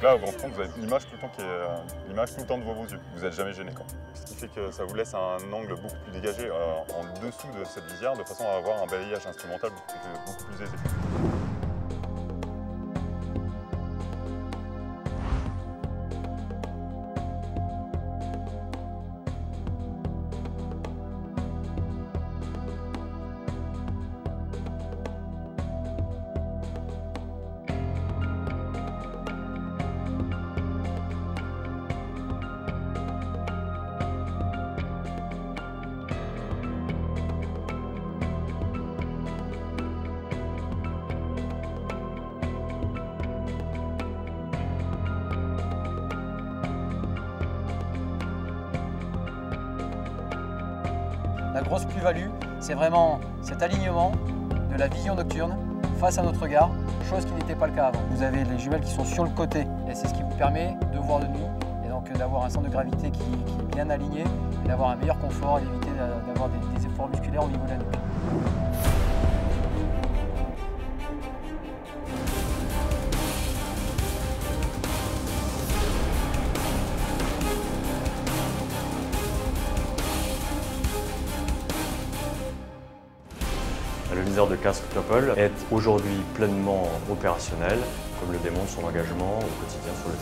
là, au grand compte, vous avez l'image tout le temps l'image tout le temps devant vos yeux. Vous n'êtes jamais gêné, quoi. Ce qui fait que ça vous laisse un angle beaucoup plus dégagé en dessous de cette visière, de façon à avoir un balayage instrumental beaucoup plus aisé. La grosse plus-value, c'est vraiment cet alignement de la vision nocturne face à notre regard, chose qui n'était pas le cas avant. Vous avez les jumelles qui sont sur le côté et c'est ce qui vous permet de voir de nuit et donc d'avoir un centre de gravité qui est bien aligné et d'avoir un meilleur confort et d'éviter d'avoir des efforts musculaires au niveau de la nuque. Le viseur de casque TopOwl est aujourd'hui pleinement opérationnel, comme le démontre son engagement au quotidien sur le